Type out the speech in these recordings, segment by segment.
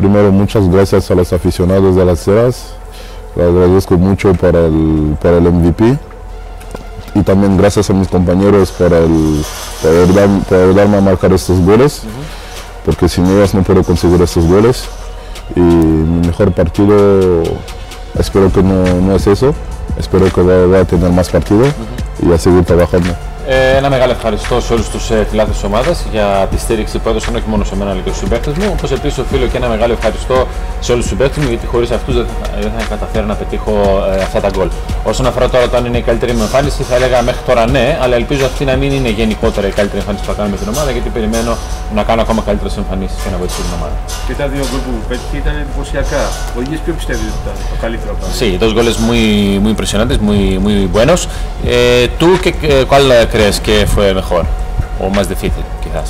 primero, muchas gracias a los aficionados de las Heras. Les agradezco mucho por el MVP. Y también gracias a mis compañeros por darme a marcar estos goles. Porque sin ellos no puedo conseguir estos goles. Y mi mejor partido, espero que no es eso. Espero que voy a tener más partido y a seguir trabajando. Ένα μεγάλο ευχαριστώ σε όλους τους φιλάθλους της ομάδας για τη στήριξη που έδωσαν όχι μόνο σε μένα αλλά και στους συμπαίκτες μου. Όπως επίσης οφείλω και ένα μεγάλο ευχαριστώ σε όλους τους συμπαίκτες μου γιατί χωρίς αυτούς δεν θα καταφέρω να πετύχω αυτά τα γκολ. Όσον αφορά τώρα το αν είναι η καλύτερη μου εμφάνιση, θα έλεγα μέχρι τώρα ναι, αλλά ελπίζω αυτή να μην είναι γενικότερα η καλύτερη εμφάνιση που θα κάνω με την ομάδα γιατί περιμένω να κάνω ακόμα καλύτερες εμφανίσεις και να βοηθήσω την ομάδα. Και τα δύο γκολ που πέτυχε ήταν εντυπωσιακά. Ο ίδιος ποιο πιστεύει ότι ήταν το καλύτερο πράγμα? Sí, dos goles muy impresionantes, muy buenos. ¿Tú cuál crees que fue mejor o más difícil, quizás?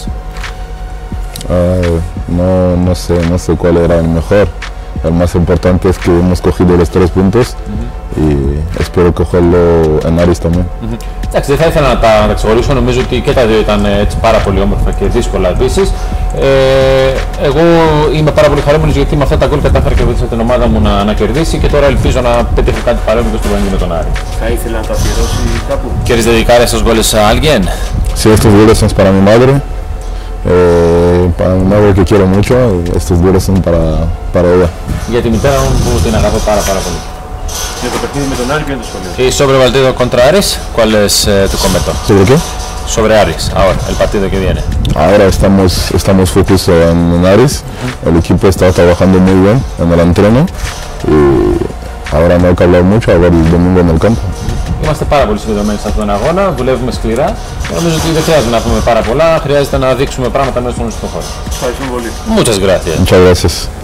No sé cuál era el mejor. El más importante es que hemos cogido los 3 puntos y espero cogerlo en Aris también. Εντάξει, δεν θα ήθελα να τα ξεχωρίσω. Νομίζω ότι και τα δύο ήταν έτσι πάρα πολύ όμορφα και δύσκολα επίσης. Εγώ είμαι πάρα πολύ χαρούμενος γιατί με αυτά τα γκολ κατάφερα και βοήθησα την ομάδα μου να κερδίσει και τώρα ελπίζω να πετύχω κάτι παρόμοιο στο παιχνίδι με τον Άρη. Θα ήθελα να το αφιερώσει κάπου? ¿Quieres dedicar esos goles a alguien? Sí, estos goles son para mi madre. Para mi madre que quiero mucho, estos goles son para ella. Για τη μητέρα μου που την αγαπώ πάρα πολύ. Για το παιχνίδι με τον Άρη, ποιο είναι το σχολείο? Y sobre el partido contra Aris, ¿cuál es tu comentario? ¿Sobre qué? Sobre Aris, ahora, el partido que viene. Ahora estamos focusados en Aris. El equipo está trabajando muy bien en el entreno y ahora no hay que hablar mucho, a ver el domingo en el campo. Είμαστε πάρα πολύ συνδεδεμένοι σε αυτόν τον αγώνα, δουλεύουμε σκληρά και νομίζω ότι δεν χρειάζεται να πούμε πάρα πολλά, χρειάζεται να δείξουμε πράγματα μέσα στον χώρο. Ευχαριστούμε πολύ. Muchas gracias. Muchas gracias.